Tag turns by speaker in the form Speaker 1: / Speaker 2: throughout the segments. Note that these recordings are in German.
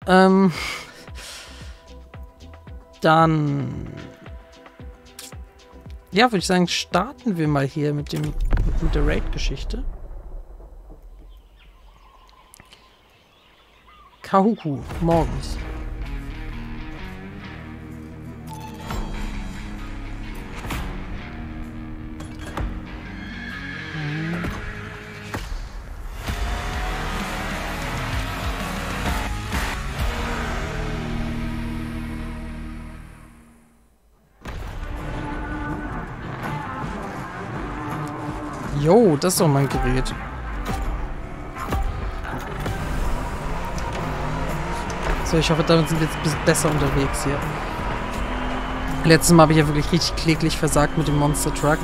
Speaker 1: Dann... Ja, würde ich sagen, starten wir mal hier mit der Raid-Geschichte. Kahuku, morgens. Jo, das ist doch mein Gerät. So, ich hoffe, damit sind wir jetzt ein bisschen besser unterwegs hier. Letztes Mal habe ich ja wirklich richtig kläglich versagt mit dem Monster Truck.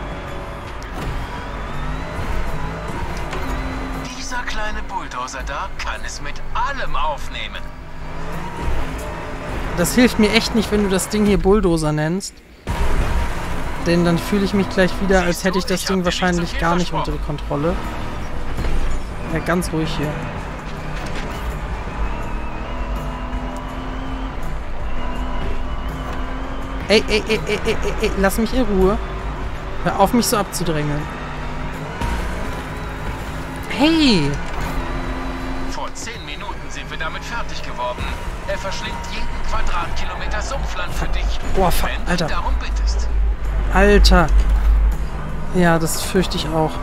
Speaker 2: Dieser kleine Bulldozer da kann es mit allem aufnehmen.
Speaker 1: Das hilft mir echt nicht, wenn du das Ding hier Bulldozer nennst. Denn dann fühle ich mich gleich wieder, als hätte ich das Ding wahrscheinlich gar nicht unter Kontrolle. Ja, ganz ruhig hier. Ey, lass mich in Ruhe. Hör auf, mich so abzudrängeln. Hey!
Speaker 2: Vor 10 Minuten sind wir damit fertig geworden. Er verschlingt jeden Quadratkilometer Sumpfland für dich,
Speaker 1: Boah, fuck,
Speaker 2: wenn
Speaker 1: Alter.
Speaker 2: du darum bittest.
Speaker 1: Alter! Ja, das fürchte ich auch.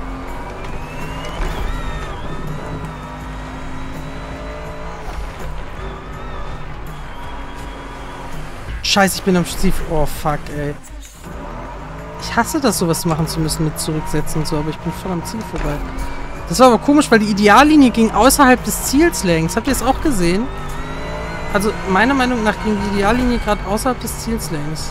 Speaker 1: Scheiße, ich bin am Stiefel. Oh, fuck, ey. Ich hasse das, sowas machen zu müssen mit Zurücksetzen und so, aber ich bin voll am Ziel vorbei. Das war aber komisch, weil die Ideallinie ging außerhalb des Ziels längs. Habt ihr es auch gesehen? Also, meiner Meinung nach ging die Ideallinie gerade außerhalb des Ziels längs.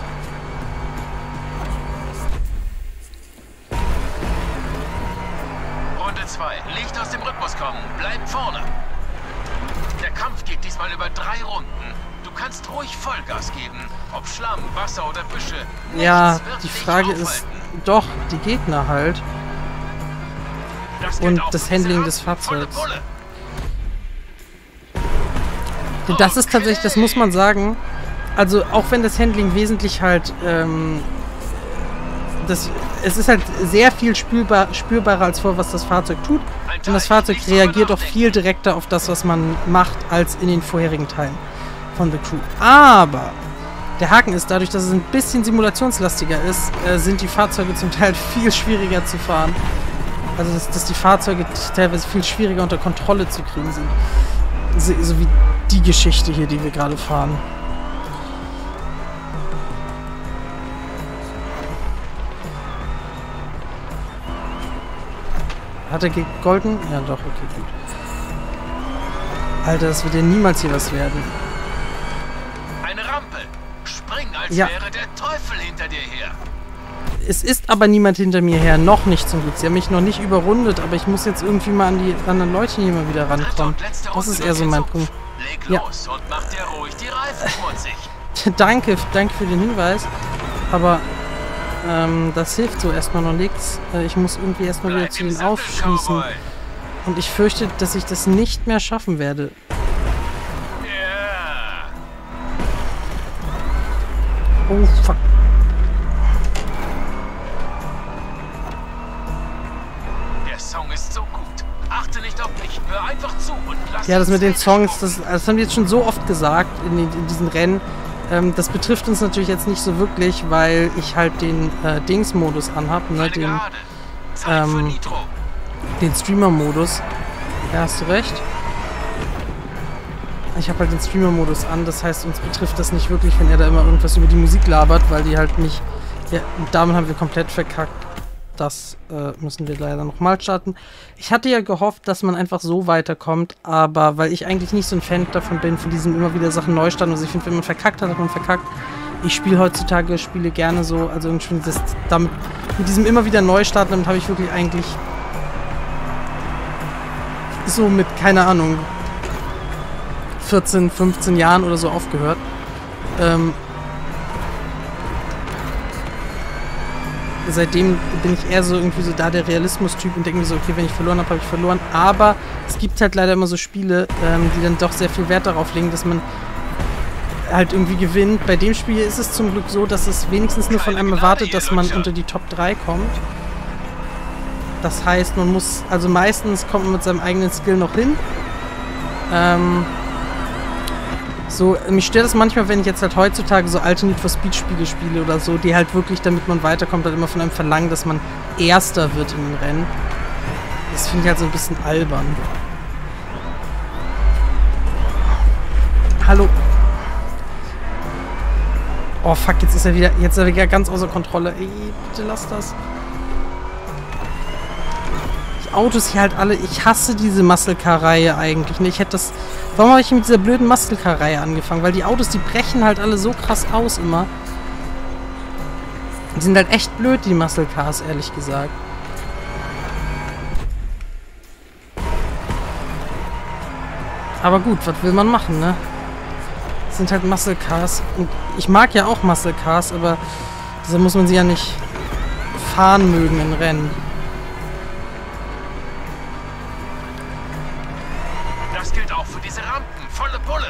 Speaker 2: Runde 2. Nicht aus dem Rhythmus kommen. Bleib vorne. Der Kampf geht diesmal über 3 Runden. Du kannst ruhig Vollgas geben. Ob Schlamm, Wasser oder Büsche.
Speaker 1: Ja, die Frage ist doch, die Gegner halt. Und das Handling des Fahrzeugs. Das ist tatsächlich, das muss man sagen. Also, auch wenn das Handling wesentlich halt, es ist halt sehr viel spürbarer als vor, was das Fahrzeug tut. Und das Fahrzeug reagiert auch viel direkter auf das, was man macht, als in den vorherigen Teilen von The Crew. Aber der Haken ist, dadurch, dass es ein bisschen simulationslastiger ist, sind die Fahrzeuge zum Teil viel schwieriger zu fahren. Also, dass die Fahrzeuge teilweise viel schwieriger unter Kontrolle zu kriegen sind. So wie die Geschichte hier, die wir gerade fahren. Hat er gegolten? Ja, doch, okay, gut. Alter, das wird ja niemals hier was werden.
Speaker 2: Eine Rampe. Spring, als
Speaker 1: Ja.
Speaker 2: wäre der Teufel hinter dir her.
Speaker 1: Es ist aber niemand hinter mir her. Noch nicht zum Glück. Sie haben mich noch nicht überrundet, aber ich muss jetzt irgendwie mal an die anderen Leute hier mal wieder rankommen. Das ist eher so mein Punkt.
Speaker 2: Leg
Speaker 1: Ja.
Speaker 2: los und mach dir ruhig die Reifen schmutzig.
Speaker 1: Danke für den Hinweis. Aber das hilft so erstmal noch nichts. Ich muss irgendwie erstmal wieder
Speaker 2: Bleib
Speaker 1: zu
Speaker 2: im
Speaker 1: den
Speaker 2: Sattel,
Speaker 1: aufschließen.
Speaker 2: Cowboy.
Speaker 1: Und ich fürchte, dass ich das nicht mehr schaffen werde.
Speaker 2: Ja.
Speaker 1: Oh, fuck.
Speaker 2: Der Song ist so gut. Achte nicht auf mich. Hör einfach zu und lass
Speaker 1: Ja, das
Speaker 2: uns
Speaker 1: mit den
Speaker 2: Fäden
Speaker 1: Songs,
Speaker 2: spucken.
Speaker 1: das haben wir jetzt schon so oft gesagt in diesen Rennen. Das betrifft uns natürlich jetzt nicht so wirklich, weil ich halt den Dings-Modus anhab, ne,
Speaker 2: Eine Gerade. Zeit für Nitro.
Speaker 1: den Streamer-Modus. Ja, hast du recht. Ich habe halt den Streamer-Modus an, das heißt, uns betrifft das nicht wirklich, wenn er da immer irgendwas über die Musik labert, weil die halt nicht... Ja, damit haben wir komplett verkackt. Das müssen wir leider nochmal starten. Ich hatte ja gehofft, dass man einfach so weiterkommt, aber weil ich eigentlich nicht so ein Fan davon bin, von diesem immer wieder Sachen neu starten. Also ich finde, wenn man verkackt hat, hat man verkackt. Ich spiele heutzutage Spiele gerne so, also irgendwie das damit, mit diesem immer wieder Neustarten, damit habe ich wirklich eigentlich so mit, keine Ahnung, 14, 15 Jahren oder so aufgehört. seitdem bin ich eher so irgendwie so da der Realismus-Typ und denke mir so, okay, wenn ich verloren habe, habe ich verloren. Aber es gibt halt leider immer so Spiele, die dann doch sehr viel Wert darauf legen, dass man halt irgendwie gewinnt. Bei dem Spiel ist es zum Glück so, dass es wenigstens nur von einem erwartet, dass man unter die Top 3 kommt. Das heißt, man muss, also meistens kommt man mit seinem eigenen Skill noch hin. So, mich stört es manchmal, wenn ich jetzt halt heutzutage so alte Need for Speed Spiele spiele oder so, die halt wirklich, damit man weiterkommt, halt immer von einem verlangen, dass man Erster wird in den Rennen. Das finde ich halt so ein bisschen albern. Hallo. Oh fuck, jetzt ist er wieder ganz außer Kontrolle. Ey, bitte lass das. Die Autos hier halt alle, ich hasse diese Muscle Car Reihe eigentlich. Ne? Ich hätte das... Warum habe ich mit dieser blöden Muscle Car Reihe angefangen? Weil die Autos, die brechen halt alle so krass aus immer. Die sind halt echt blöd, die Muscle Cars, ehrlich gesagt. Aber gut, was will man machen, ne? Das sind halt Muscle Cars. Und ich mag ja auch Muscle Cars, aber deshalb muss man sie ja nicht fahren mögen in Rennen.
Speaker 2: Das gilt auch für diese Rampen. Volle Pulle.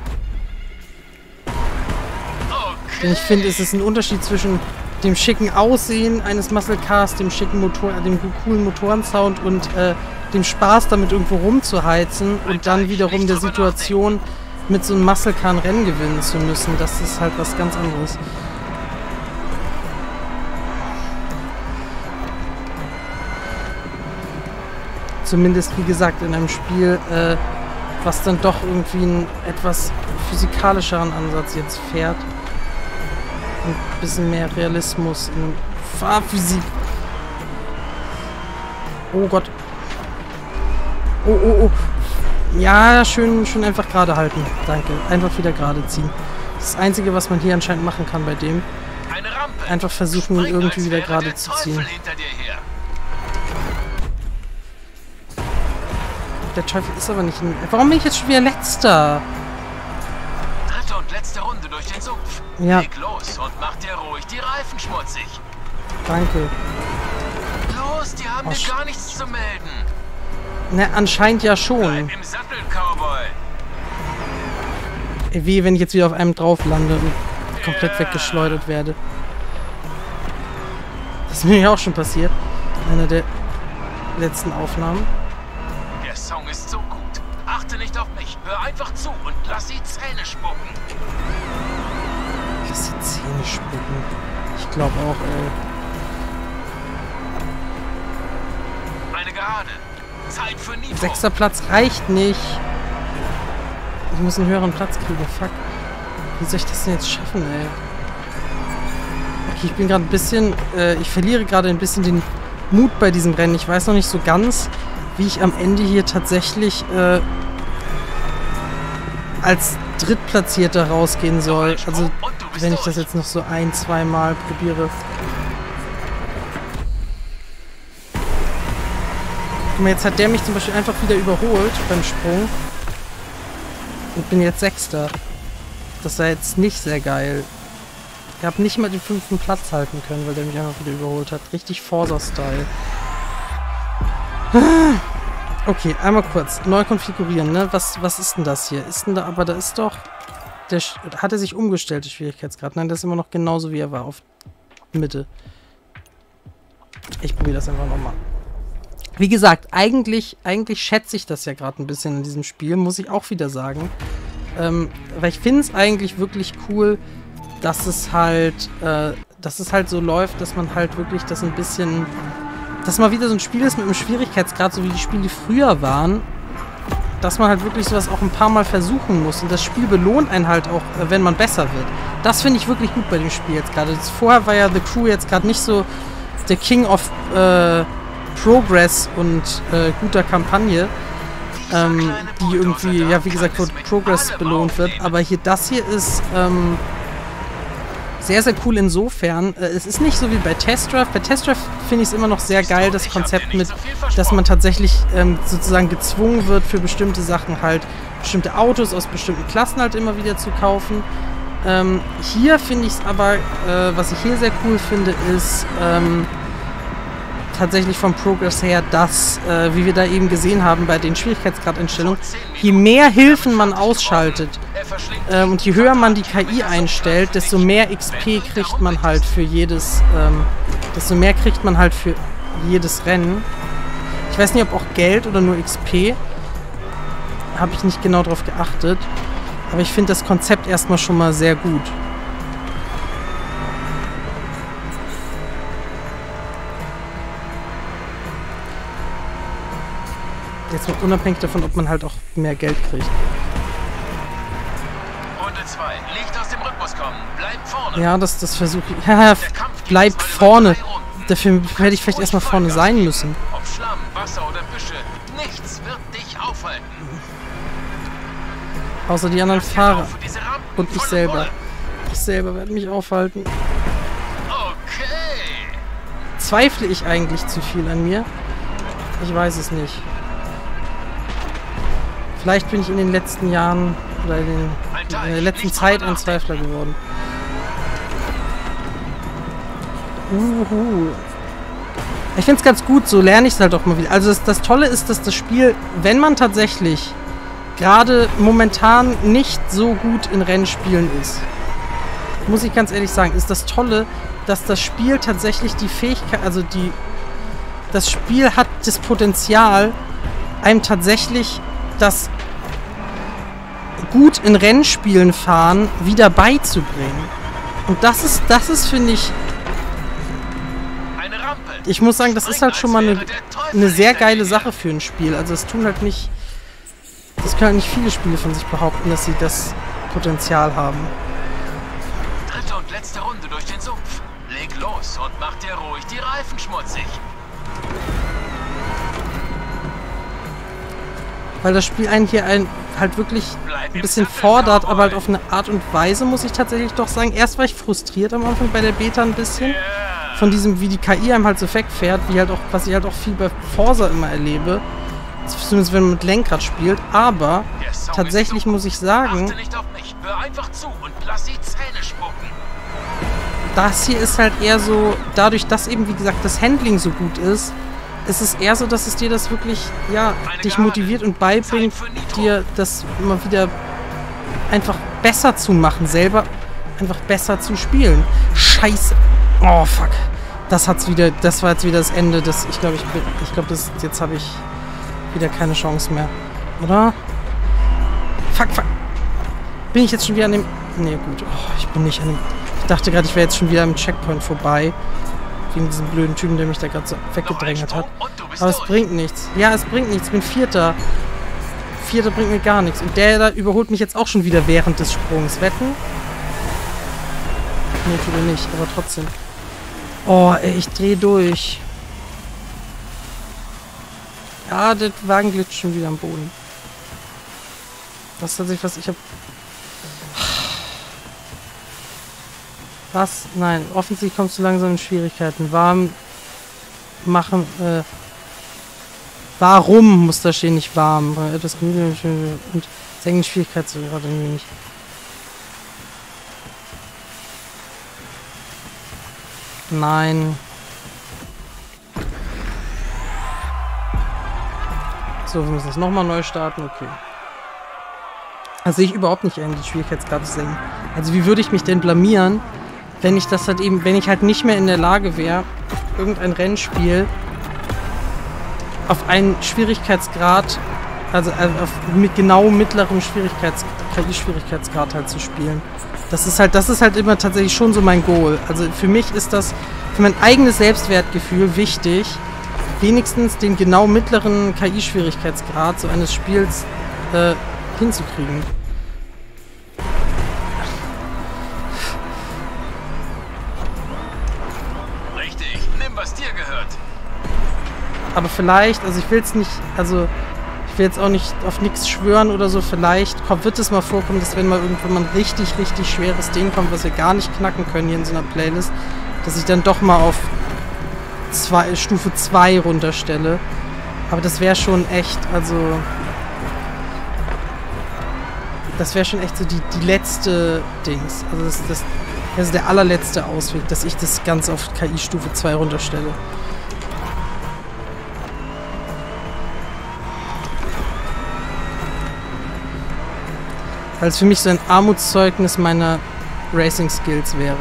Speaker 2: Okay.
Speaker 1: Denn ich finde, es ist ein Unterschied zwischen dem schicken Aussehen eines Muscle Cars, dem schicken Motor, dem coolen Motorensound und dem Spaß damit irgendwo rumzuheizen und dann wiederum der Situation mit so einem Muscle Car ein Rennen gewinnen zu müssen. Das ist halt was ganz anderes. Zumindest, wie gesagt, in einem Spiel, was dann doch irgendwie einen etwas physikalischeren Ansatz jetzt fährt. Ein bisschen mehr Realismus in Fahrphysik. Oh Gott. Oh, oh, oh. Ja, schön einfach gerade halten. Danke. Einfach wieder gerade ziehen. Das Einzige, was man hier anscheinend machen kann bei dem.
Speaker 2: Eine Rampe.
Speaker 1: Einfach versuchen, ihn irgendwie wieder gerade zu ziehen. Der Teufel ist aber nicht... Warum bin ich jetzt schon wieder Letzter?
Speaker 2: Dritte und letzte Runde durch den Sumpf.
Speaker 1: Ja.
Speaker 2: Leg los und mach dir ruhig die Reifen schmutzig.
Speaker 1: Danke.
Speaker 2: Los, die haben dir gar nichts zu melden.
Speaker 1: Na, anscheinend ja schon.
Speaker 2: Bleib im Sattel, Cowboy.
Speaker 1: Wie wenn ich jetzt wieder auf einem drauf lande und komplett weggeschleudert werde. Das ist mir ja auch schon passiert. Einer der letzten Aufnahmen.
Speaker 2: Der Song ist so gut. Achte nicht auf mich. Hör einfach zu und lass die Zähne spucken.
Speaker 1: Lass die Zähne spucken. Ich glaube auch,
Speaker 2: Eine Gerade. Zeit für Niveau.
Speaker 1: 6. Platz reicht nicht. Ich muss einen höheren Platz kriegen. Fuck. Wie soll ich das denn jetzt schaffen, ey? Okay, ich bin gerade ein bisschen... ich verliere gerade ein bisschen den Mut bei diesem Rennen. Ich weiß noch nicht so ganz, wie ich am Ende hier tatsächlich als Drittplatzierter rausgehen soll. Also, wenn ich das jetzt noch so 1-2 Mal probiere. Guck mal, jetzt hat der mich zum Beispiel einfach wieder überholt beim Sprung. Und bin jetzt 6. Das war jetzt nicht sehr geil. Ich habe nicht mal den 5. Platz halten können, weil der mich einfach wieder überholt hat. Richtig Forza-Style. Okay, einmal kurz. Neu konfigurieren, ne? Was ist denn das hier? Ist denn da, aber da ist doch... Hat er sich umgestellt, der Schwierigkeitsgrad? Nein, das ist immer noch genauso, wie er war, auf Mitte. Ich probiere das einfach nochmal. Wie gesagt, eigentlich schätze ich das ja gerade ein bisschen in diesem Spiel, muss ich auch wieder sagen. Weil ich finde es eigentlich wirklich cool, dass es halt so läuft, dass man halt wirklich das ein bisschen... Dass mal wieder so ein Spiel ist mit einem Schwierigkeitsgrad, so wie die Spiele früher waren. Dass man halt wirklich sowas auch ein paar Mal versuchen muss. Und das Spiel belohnt einen halt auch, wenn man besser wird. Das finde ich wirklich gut bei dem Spiel jetzt gerade. Vorher war ja The Crew jetzt gerade nicht so der King of... Progress und guter Kampagne, die irgendwie, ja wie gesagt, für Progress belohnt wird. Aber hier, das hier ist sehr, sehr cool insofern. Es ist nicht so wie bei Test Drive. Bei Test Drive finde ich es immer noch sehr geil, das Konzept mit, dass man tatsächlich sozusagen gezwungen wird, für bestimmte Sachen halt bestimmte Autos aus bestimmten Klassen halt immer wieder zu kaufen. Hier finde ich es aber, was ich hier sehr cool finde, ist tatsächlich vom Progress her, dass, wie wir da eben gesehen haben bei den Schwierigkeitsgradeinstellungen, je mehr Hilfen man ausschaltet und je höher man die KI einstellt, desto mehr XP kriegt man halt für jedes, Rennen. Ich weiß nicht, ob auch Geld oder nur XP. Habe ich nicht genau drauf geachtet. Aber ich finde das Konzept erstmal schon mal sehr gut. Jetzt mal unabhängig davon, ob man halt auch mehr Geld kriegt.
Speaker 2: Runde 2. Licht aus dem Rhythmus kommen. Bleib vorne.
Speaker 1: Ja, das versuche ich. Ja, bleib vorne. Dafür werde ich vielleicht erstmal vorne sein müssen.
Speaker 2: Ob Schlamm, Wasser oder Büsche, nichts wird dich aufhalten.
Speaker 1: Außer die anderen Fahrer. Und ich selber. Ich selber werde mich aufhalten.
Speaker 2: Okay.
Speaker 1: Zweifle ich eigentlich zu viel an mir? Ich weiß es nicht. Vielleicht bin ich in den letzten Jahren oder in der letzten Zeit ein Zweifler geworden. Ich finde es ganz gut, so lerne ich es halt auch mal wieder. Also das Tolle ist, dass das Spiel, wenn man tatsächlich gerade momentan nicht so gut in Rennspielen ist, muss ich ganz ehrlich sagen, ist das Tolle, dass das Spiel tatsächlich die Fähigkeit, das Spiel hat das Potenzial, einem tatsächlich das gut in Rennspielen fahren wieder beizubringen. Und das ist, finde ich, ich muss sagen, das ist halt schon mal eine sehr geile Sache für ein Spiel. Also es tun halt nicht, das können halt nicht viele Spiele von sich behaupten, dass sie das Potenzial haben.
Speaker 2: Dritte und letzte Runde durch den Sumpf. Leg los und mach dir ruhig die Reifen schmutzig.
Speaker 1: Weil das Spiel einen hier halt wirklich ein bisschen fordert, aber halt auf eine Art und Weise, muss ich tatsächlich doch sagen. Erst war ich frustriert am Anfang bei der Beta ein bisschen. Von diesem, wie die KI einem halt so wegfährt, was ich halt auch viel bei Forza immer erlebe. Zumindest wenn man mit Lenkrad spielt. Aber tatsächlich muss ich sagen, das hier ist halt eher so, dadurch, dass eben, wie gesagt, das Handling so gut ist, ist es eher so, dass es dir das wirklich, ja, dich motiviert und beibringt, dir das immer wieder einfach besser zu machen, selber einfach besser zu spielen. Scheiße. Oh, fuck. Das war jetzt wieder das Ende des, ich glaube, jetzt habe ich wieder keine Chance mehr. Oder? Fuck. Bin ich jetzt schon wieder an dem... Nee, gut. Oh, ich bin nicht an dem... Ich dachte gerade, ich wäre jetzt schon wieder am Checkpoint vorbei. Wegen diesem blöden Typen, der mich da gerade so weggedrängt hat. Aber es bringt nichts. Ja, es bringt nichts. Ich bin Vierter. Vierter bringt mir gar nichts. Und der da überholt mich jetzt auch schon wieder während des Sprungs. Wetten? Nee, tut er nicht. Aber trotzdem. Oh, ey, ich drehe durch. Ja, der Wagen glitscht schon wieder am Boden. Das ist tatsächlich was ich habe... Was? Nein, offensichtlich kommst du langsam in Schwierigkeiten. Warum muss da stehen, nicht warm? Etwas gemütlich und senken die Schwierigkeit so gerade irgendwie nicht. Nein. So, wir müssen das nochmal neu starten. Okay. Also sehe ich überhaupt nicht die Schwierigkeitsgrad zu senken. Also wie würde ich mich denn blamieren, wenn ich das halt eben, wenn ich halt nicht mehr in der Lage wäre, irgendein Rennspiel auf einen Schwierigkeitsgrad, also auf mit genau mittlerem KI-Schwierigkeitsgrad halt zu spielen. Das ist halt immer tatsächlich schon so mein Goal. Also für mich ist das, für mein eigenes Selbstwertgefühl wichtig, wenigstens den genau mittleren KI-Schwierigkeitsgrad so eines Spiels hinzukriegen.
Speaker 2: Richtig, nimm, was dir gehört.
Speaker 1: Aber vielleicht, also ich will es nicht, also ich will jetzt auch nicht auf nichts schwören oder so, vielleicht wird es mal vorkommen, dass wenn mal irgendwann mal ein richtig schweres Ding kommt, was wir gar nicht knacken können hier in so einer Playlist, dass ich dann doch mal auf Stufe 2 runterstelle. Aber das wäre schon echt, also... Das wäre schon echt so die letzte Dings. Also das ist der allerletzte Ausweg, dass ich das Ganze auf KI-Stufe 2 runterstelle. Weil es für mich so ein Armutszeugnis meiner Racing-Skills wäre.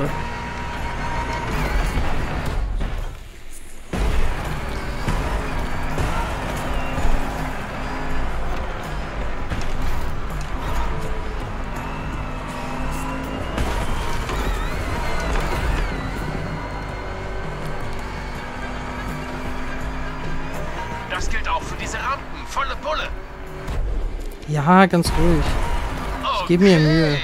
Speaker 2: Das gilt auch für diese Rampen. Volle Bulle.
Speaker 1: Ja, ganz ruhig. Ich gebe mir Mühe.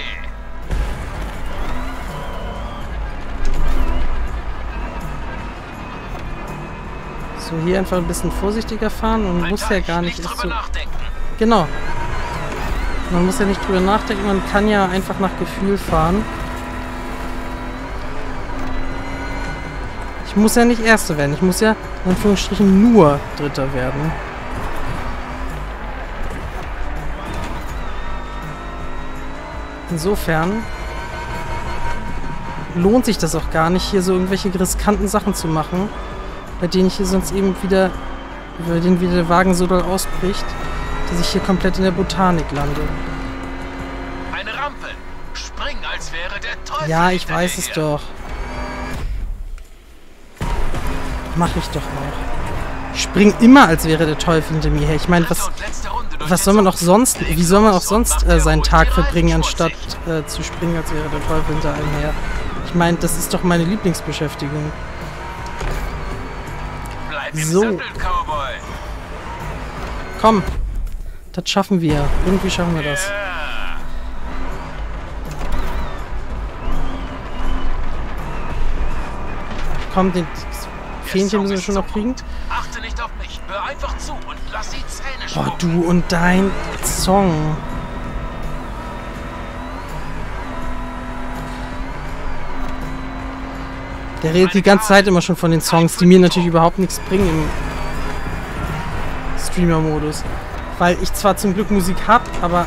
Speaker 1: So, hier einfach ein bisschen vorsichtiger fahren und man muss ja gar nicht erst so... Genau. Man muss ja nicht drüber nachdenken, man kann ja einfach nach Gefühl fahren. Ich muss ja nicht Erster werden, ich muss ja in Anführungsstrichen nur Dritter werden. Insofern lohnt sich das auch gar nicht, hier so irgendwelche riskanten Sachen zu machen, bei denen ich hier sonst eben wieder, bei denen wieder der Wagen so doll ausbricht, dass ich hier komplett in der Botanik lande.
Speaker 2: Eine Rampe. Spring, als wäre der Teufel.
Speaker 1: Ja, ich weiß es doch. Mach ich doch auch. Ich spring immer, als wäre der Teufel hinter mir her. Ich meine, was soll man auch sonst, wie soll man auch sonst seinen Tag verbringen, anstatt zu springen, als wäre der Teufel hinter einem her? Ich meine, das ist doch meine Lieblingsbeschäftigung. So. Komm. Das schaffen wir. Irgendwie schaffen wir das. Komm, den Fähnchen müssen wir schon noch kriegen.
Speaker 2: Achte nicht auf mich. Hör einfach zu und lass die Zähne
Speaker 1: spucken. Oh, du und dein Song. Der redet die ganze Zeit immer schon von den Songs, die mir natürlich überhaupt nichts bringen im Streamer-Modus. Weil ich zwar zum Glück Musik habe, aber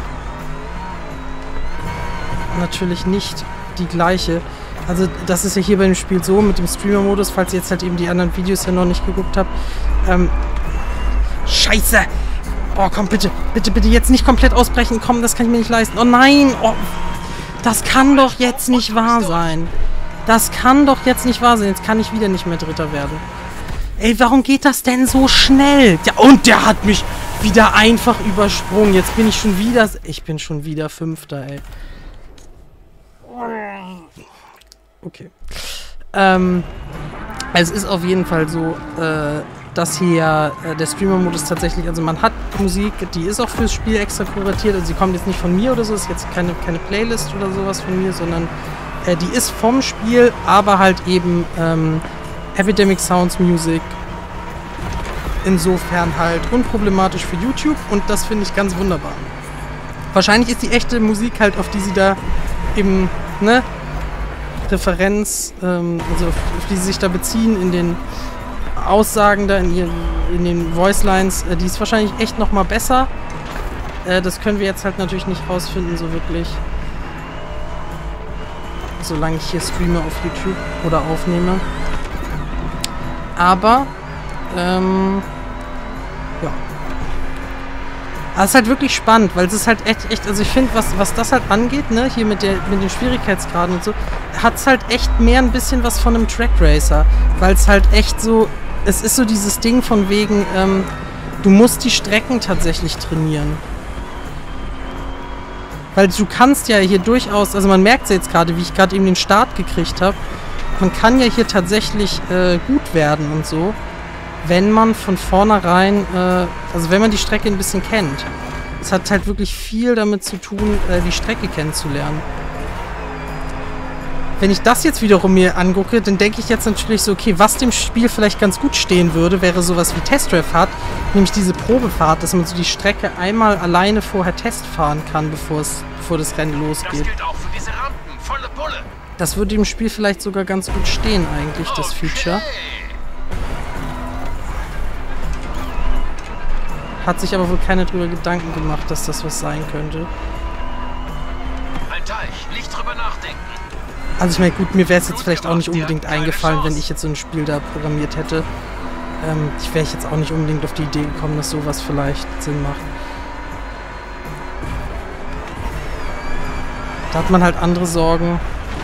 Speaker 1: natürlich nicht die gleiche. Also das ist ja hier bei dem Spiel so, mit dem Streamer-Modus, falls ihr jetzt halt eben die anderen Videos ja noch nicht geguckt habt. Scheiße! Oh, komm, bitte, bitte, bitte, jetzt nicht komplett ausbrechen. Komm, das kann ich mir nicht leisten. Oh nein! Oh, das kann doch jetzt nicht wahr sein. Das kann doch jetzt nicht wahr sein. Jetzt kann ich wieder nicht mehr Dritter werden. Ey, warum geht das denn so schnell? Ja, und der hat mich wieder einfach übersprungen. Jetzt bin ich schon wieder... Ich bin schon wieder Fünfter, ey. Okay. Es ist auf jeden Fall so, dass hier der Streamer-Modus tatsächlich, also man hat Musik, die ist auch fürs Spiel extra kuratiert, also sie kommt jetzt nicht von mir oder so, ist jetzt keine Playlist oder sowas von mir, sondern die ist vom Spiel, aber halt eben Epidemic Sounds Music. Insofern halt unproblematisch für YouTube und das finde ich ganz wunderbar. Wahrscheinlich ist die echte Musik halt, auf die sie da eben, ne, Referenz, also auf die sie sich da beziehen in den Aussagen da, in den Voicelines, die ist wahrscheinlich echt nochmal besser. Das können wir jetzt halt natürlich nicht rausfinden, so wirklich. Solange ich hier streame auf YouTube oder aufnehme. Aber, ja. Aber es ist halt wirklich spannend, weil es ist halt echt, also ich finde, was das halt angeht, ne, hier mit den Schwierigkeitsgraden und so, hat es halt echt mehr ein bisschen was von einem Track Racer, weil es halt echt so, es ist so dieses Ding von wegen, du musst die Strecken tatsächlich trainieren. Weil du kannst ja hier durchaus, also man merkt es jetzt gerade, wie ich gerade eben den Start gekriegt habe, man kann ja hier tatsächlich gut werden und so, wenn man von vornherein, also wenn man die Strecke ein bisschen kennt. Es hat halt wirklich viel damit zu tun, die Strecke kennenzulernen. Wenn ich das jetzt wiederum mir angucke, dann denke ich jetzt natürlich so, okay, was dem Spiel vielleicht ganz gut stehen würde, wäre sowas wie Test Drive hat, nämlich diese Probefahrt, dass man so die Strecke einmal alleine vorher Test fahren kann, bevor das Rennen losgeht. Das gilt auch für diese Rampen, volle Pulle. Das würde dem Spiel vielleicht sogar ganz gut stehen eigentlich, das Feature. Hat sich aber wohl keiner drüber Gedanken gemacht, dass das was sein könnte.
Speaker 2: ein Teich, nicht drüber nachdenken.
Speaker 1: Also ich meine, gut, mir wäre es jetzt vielleicht auch nicht unbedingt eingefallen, wenn ich jetzt so ein Spiel da programmiert hätte. Ich wäre jetzt auch nicht unbedingt auf die Idee gekommen, dass sowas vielleicht Sinn macht. Da hat man halt andere Sorgen.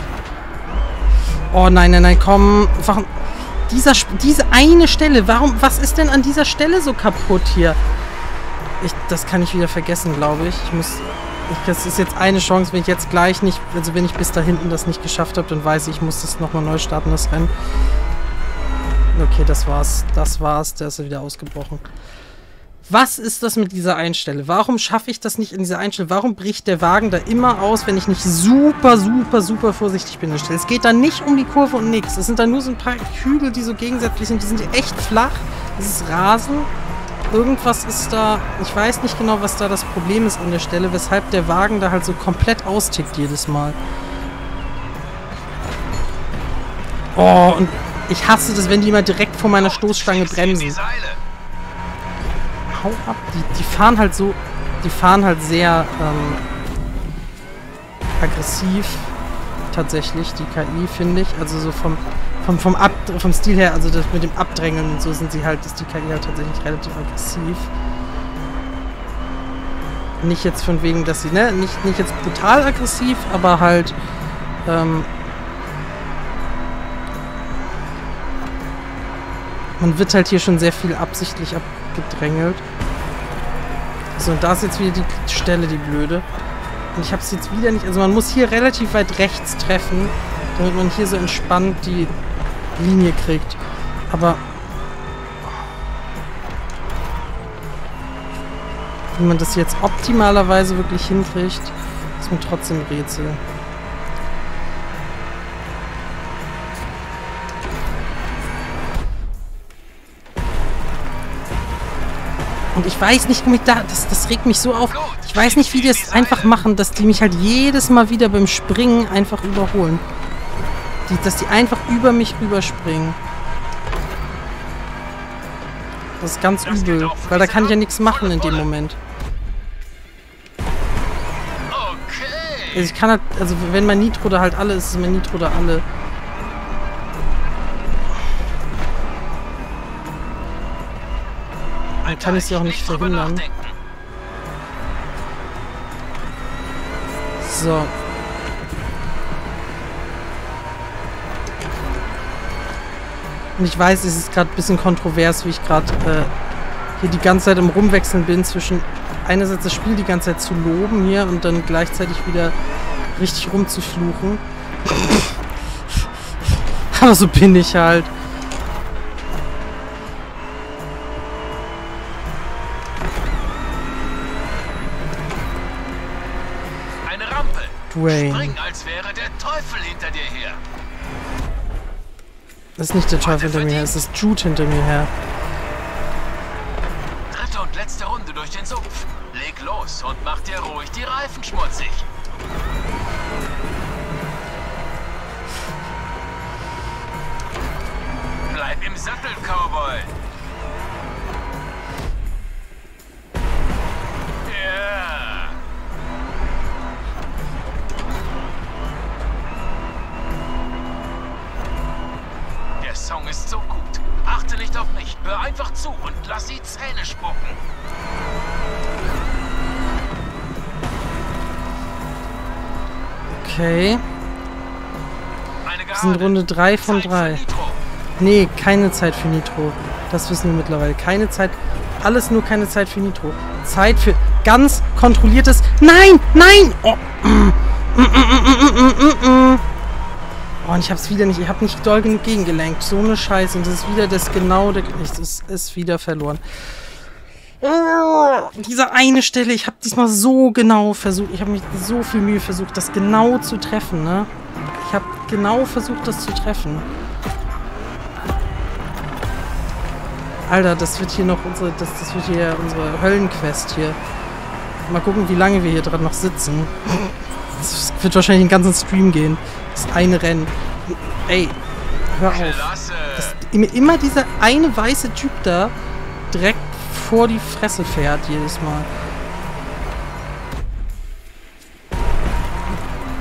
Speaker 1: Oh nein, nein, nein, komm. Warum? Diese eine Stelle, was ist denn an dieser Stelle so kaputt hier? Das kann ich wieder vergessen, glaube ich. Das ist jetzt eine Chance, wenn ich jetzt gleich nicht, also wenn ich bis da hinten das nicht geschafft habe, dann weiß ich, ich muss das nochmal neu starten, das Rennen. Okay, das war's, der ist wieder ausgebrochen. Was ist das mit dieser Einstelle? Warum schaffe ich das nicht in dieser Einstelle? Warum bricht der Wagen da immer aus, wenn ich nicht super, super, super vorsichtig bin an der Stelle? Es geht da nicht um die Kurve und nichts. Es sind da nur so ein paar Hügel, die so gegensätzlich sind. Die sind echt flach. Das ist Rasen. Irgendwas ist da... Ich weiß nicht genau, was da das Problem ist an der Stelle, weshalb der Wagen da halt so komplett austickt jedes Mal. Oh, und ich hasse das, wenn die immer direkt vor meiner Stoßstange bremsen. Hau ab. Die fahren halt so... Die fahren halt sehr aggressiv. Tatsächlich, die KI, finde ich. Also so vom Stil her, also das mit dem Abdrängeln und so ist die KI halt tatsächlich relativ aggressiv. Nicht jetzt von wegen, dass sie, ne, nicht jetzt brutal aggressiv, aber halt, man wird halt hier schon sehr viel absichtlich abgedrängelt. So, und da ist jetzt wieder die Stelle, die blöde. Und ich habe es jetzt wieder nicht, also man muss hier relativ weit rechts treffen, damit man hier so entspannt die Linie kriegt. Aber wie man das jetzt optimalerweise wirklich hinkriegt, ist mir trotzdem ein Rätsel. Und ich weiß nicht, das regt mich so auf. Ich weiß nicht, wie die es einfach machen, dass die mich halt jedes Mal wieder beim Springen einfach überholen. Dass die einfach über mich rüberspringen. Das ist ganz übel, weil da kann ich ja nichts machen in dem Moment. Also ich kann halt, also wenn mein Nitro da halt alle ist, ist mein Nitro da alle. Dann kann ich sie auch nicht verhindern. So. Und ich weiß, es ist gerade ein bisschen kontrovers, wie ich gerade hier die ganze Zeit im Rumwechseln bin, zwischen einerseits das Spiel die ganze Zeit zu loben hier und dann gleichzeitig wieder richtig rumzufluchen. Aber so bin ich halt.
Speaker 2: Eine Rampe.
Speaker 1: Dwayne.
Speaker 2: Spring, als wäre der Teufel hinter dir her.
Speaker 1: Das ist nicht der Teufel hinter mir her, es ist Jude hinter mir her.
Speaker 2: Dritte und letzte Runde durch den Sumpf. Leg los und mach dir ruhig die Reifen schmutzig. Bleib im Sattel, Cowboy. Ja. Der Song ist so gut. Achte nicht auf mich. Hör einfach zu und lass die Zähne spucken.
Speaker 1: Okay. Wir sind Runde 3 von 3. Nee, keine Zeit für Nitro. Das wissen wir mittlerweile. Keine Zeit. Alles nur keine Zeit für Nitro. Zeit für ganz kontrolliertes... Nein! Nein! Oh. Oh, und ich hab's wieder nicht... Ich hab nicht doll genug gegengelenkt. So eine Scheiße. Und das ist wieder das genau... Es ist wieder verloren. Diese eine Stelle, ich habe diesmal so genau versucht, ich habe mich so viel Mühe versucht, das genau zu treffen, ne? Ich habe genau versucht, das zu treffen. Alter, das wird hier noch unsere, das wird hier unsere Höllenquest hier. Mal gucken, wie lange wir hier dran noch sitzen. Das wird wahrscheinlich den ganzen Stream gehen. Das eine Rennen. Ey, hör auf. Das, immer dieser eine weiße Typ da direkt vor die Fresse fährt jedes Mal.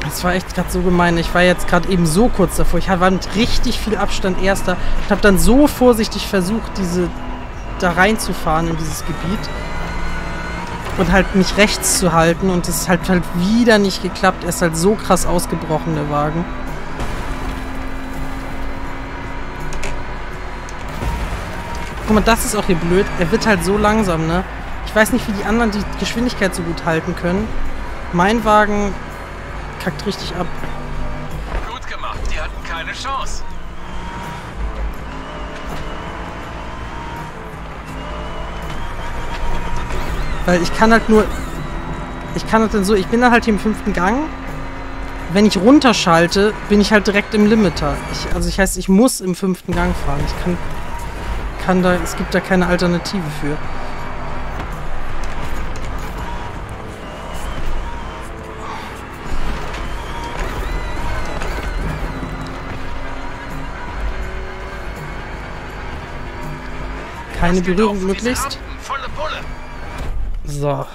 Speaker 1: Das war echt gerade so gemein. Ich war jetzt gerade eben so kurz davor. Ich war mit richtig viel Abstand Erster und habe dann so vorsichtig versucht, da reinzufahren in dieses Gebiet und halt mich rechts zu halten und es hat halt wieder nicht geklappt. Er ist halt so krass ausgebrochen, der Wagen. Guck mal, das ist auch hier blöd. Er wird halt so langsam, ne? Ich weiß nicht, wie die anderen die Geschwindigkeit so gut halten können. Mein Wagen kackt richtig ab.
Speaker 2: Gut gemacht, die hatten keine Chance.
Speaker 1: Weil ich kann halt nur... Ich kann halt dann so... Ich bin dann halt hier im 5. Gang. Wenn ich runterschalte, bin ich halt direkt im Limiter. Heißt, ich muss im 5. Gang fahren. Ich kann da... Es gibt da keine Alternative für. Keine Berührung möglichst. So.
Speaker 2: Okay.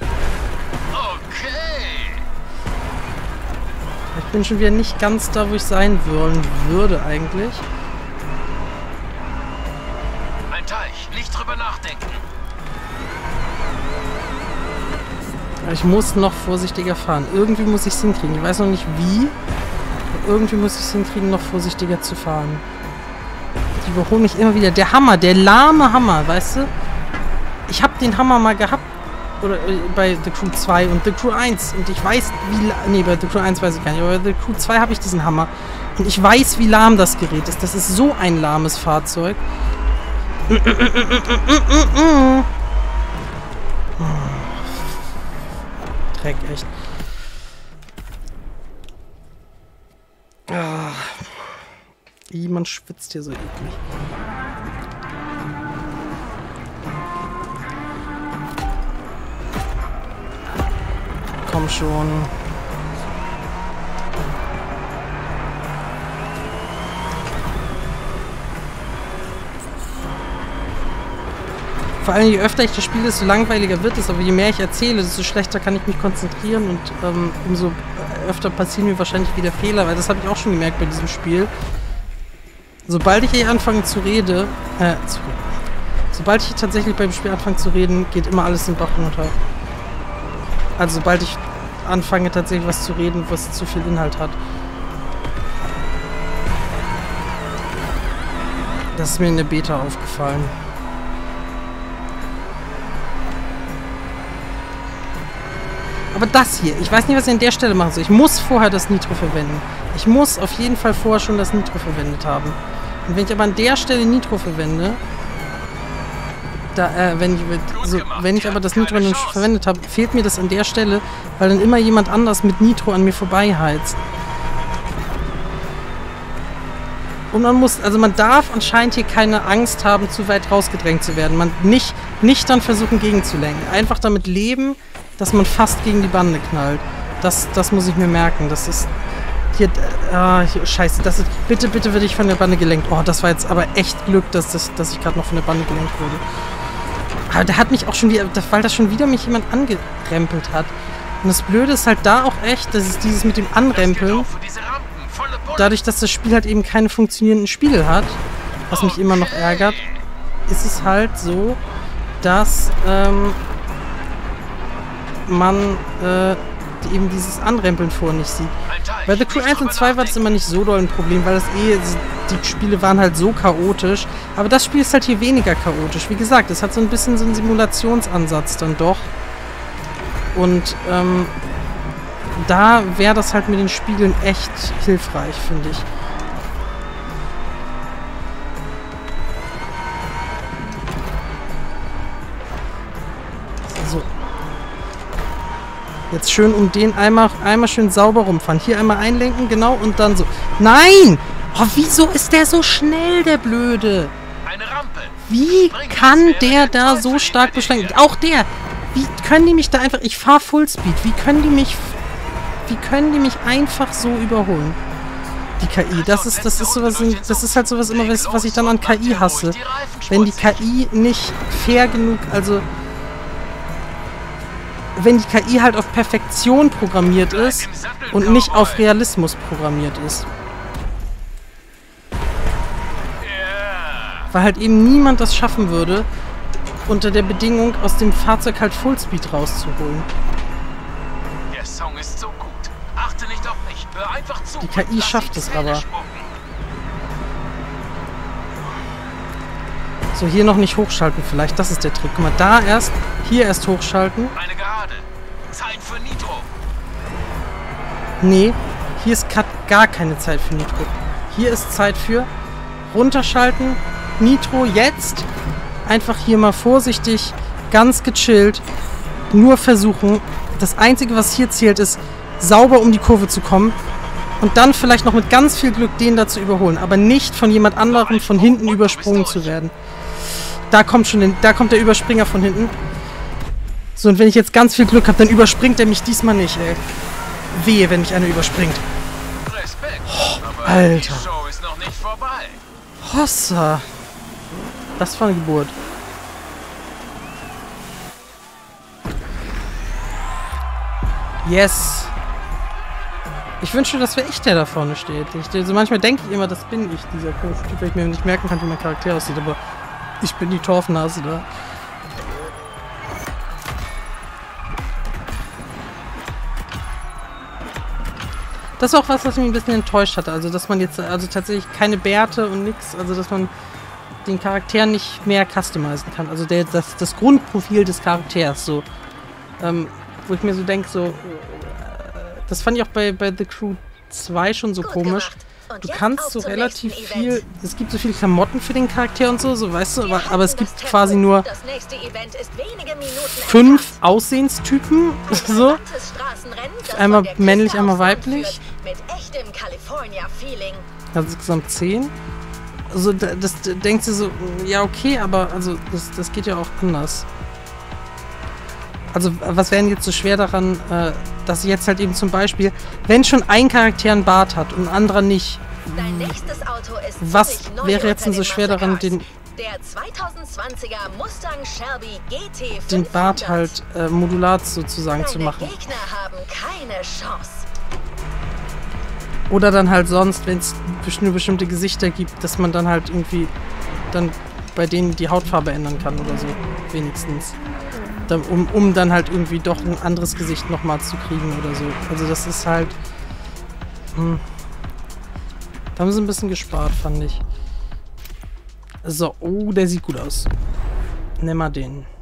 Speaker 1: Ich bin schon wieder nicht ganz da, wo ich sein wollen würde eigentlich.
Speaker 2: Ein Teich, nicht drüber nachdenken.
Speaker 1: Aber ich muss noch vorsichtiger fahren. Irgendwie muss ich es hinkriegen. Ich weiß noch nicht wie. Aber irgendwie muss ich es hinkriegen, noch vorsichtiger zu fahren. Die überholen mich immer wieder. Der Hammer, der lahme Hammer, weißt du? Ich habe den Hammer mal gehabt. Oder bei The Crew 2 und The Crew 1. Und ich weiß, wie... Nee, bei The Crew 1 weiß ich gar nicht. Aber bei The Crew 2 habe ich diesen Hammer. Und ich weiß, wie lahm das Gerät ist. Das ist so ein lahmes Fahrzeug. Dreck, echt. Man schwitzt hier so eklig. Komm schon. Vor allem, je öfter ich das spiele, desto langweiliger wird es. Aber je mehr ich erzähle, desto schlechter kann ich mich konzentrieren. Und umso öfter passieren mir wahrscheinlich wieder Fehler. Weil das habe ich auch schon gemerkt bei diesem Spiel. Sobald ich anfange zu reden, sobald ich tatsächlich beim Spiel anfange zu reden, geht immer alles in den Bach runter. Also sobald ich anfange tatsächlich was zu reden, was zu viel Inhalt hat. Das ist mir in der Beta aufgefallen. Aber das hier, ich weiß nicht, was ich an der Stelle machen soll. Ich muss vorher das Nitro verwenden. Ich muss auf jeden Fall vorher schon das Nitro verwendet haben. Und wenn ich aber an der Stelle Nitro verwende, wenn ich aber das Nitro nicht verwendet habe, fehlt mir das an der Stelle, weil dann immer jemand anders mit Nitro an mir vorbeiheizt. Und man darf anscheinend hier keine Angst haben, zu weit rausgedrängt zu werden. Man nicht dann versuchen gegenzulenken. Einfach damit leben, dass man fast gegen die Bande knallt. Das muss ich mir merken. Das ist hier, scheiße, bitte werde ich von der Bande gelenkt. Oh, das war jetzt aber echt Glück, dass ich gerade noch von der Bande gelenkt wurde. Aber der hat mich auch schon wieder, weil das schon wieder mich jemand angerempelt hat. Und das Blöde ist halt da auch echt, dass es dieses mit dem Anrempeln, dadurch, dass das Spiel halt eben keine funktionierenden Spiegel hat, was mich immer noch ärgert, ist es halt so, dass man eben dieses Anrempeln vor nicht sieht. Bei The Crew 1 und 2 war das immer nicht so doll ein Problem, weil die Spiele waren halt so chaotisch. Aber das Spiel ist halt hier weniger chaotisch. Wie gesagt, es hat so ein bisschen so einen Simulationsansatz dann doch. Und da wäre das halt mit den Spiegeln echt hilfreich, finde ich. So. Jetzt schön um den einmal schön sauber rumfahren. Hier einmal einlenken, genau, und dann so. Nein! Oh, wieso ist der so schnell, der Blöde?
Speaker 2: Eine Rampe.
Speaker 1: Wie kann der da so stark beschleunigen? Auch der! Wie können die mich da einfach... Ich fahre Fullspeed. Wie können die mich einfach so überholen? Die KI. Das ist halt sowas immer, was ich dann an KI hasse. Wenn die KI nicht fair genug, also... wenn die KI halt auf Perfektion programmiert ist und nicht auf Realismus programmiert ist. Weil halt eben niemand das schaffen würde, unter der Bedingung, aus dem Fahrzeug halt Fullspeed rauszuholen.
Speaker 2: Der Song ist so gut. Achte nicht auf mich. Hör einfach zu.
Speaker 1: Die KI schafft es aber. So, hier noch nicht hochschalten vielleicht. Das ist der Trick. Guck mal, da erst, hier erst hochschalten.
Speaker 2: Eine Gerade. Zeit für Nitro.
Speaker 1: Nee, hier ist gar keine Zeit für Nitro. Hier ist Zeit für runterschalten. Nitro jetzt. Einfach hier mal vorsichtig, ganz gechillt. Nur versuchen. Das Einzige, was hier zählt, ist, sauber um die Kurve zu kommen. Und dann vielleicht noch mit ganz viel Glück den da zu überholen. Aber nicht von jemand anderem von hinten übersprungen zu werden. Da kommt der Überspringer von hinten. So, und wenn ich jetzt ganz viel Glück habe, dann überspringt er mich diesmal nicht, ey. Wehe, wenn mich einer überspringt.
Speaker 2: Respekt.
Speaker 1: Oh,
Speaker 2: Aber
Speaker 1: Alter.
Speaker 2: die Show ist noch nicht vorbei.
Speaker 1: Hossa. Das war eine Geburt. Yes. Ich wünschte, das wäre ich, der da vorne steht. Also manchmal denke ich immer, das bin ich, dieser komische Typ, weil ich mir nicht merken kann, wie mein Charakter aussieht, aber ich bin die Torfnase da. Das ist auch was mich ein bisschen enttäuscht hatte. Also, dass man jetzt tatsächlich keine Bärte und nix, also dass man den Charakter nicht mehr customizen kann. Also das Grundprofil des Charakters, so. Wo ich mir so denke, so, das fand ich auch bei The Crew 2 schon so komisch. Du kannst so relativ viel, es gibt so viele Klamotten für den Charakter und so weißt du, aber es gibt quasi nur 5 Aussehenstypen, so. Einmal männlich, einmal weiblich. Also insgesamt 10. Also das denkst du so, ja okay, aber also das geht ja auch anders. Also was wäre denn jetzt so schwer daran, dass jetzt halt eben zum Beispiel, wenn schon ein Charakter einen Bart hat und ein anderer nicht, was wäre jetzt denn so schwer daran, den Bart halt modular sozusagen zu machen? Oder dann halt sonst, wenn es nur bestimmte Gesichter gibt, dass man dann halt irgendwie dann bei denen die Hautfarbe ändern kann oder so, wenigstens. Um dann halt irgendwie doch ein anderes Gesicht nochmal zu kriegen oder so. Also das ist halt... Da haben sie ein bisschen gespart, fand ich. So, oh, der sieht gut aus. Nimm mal den.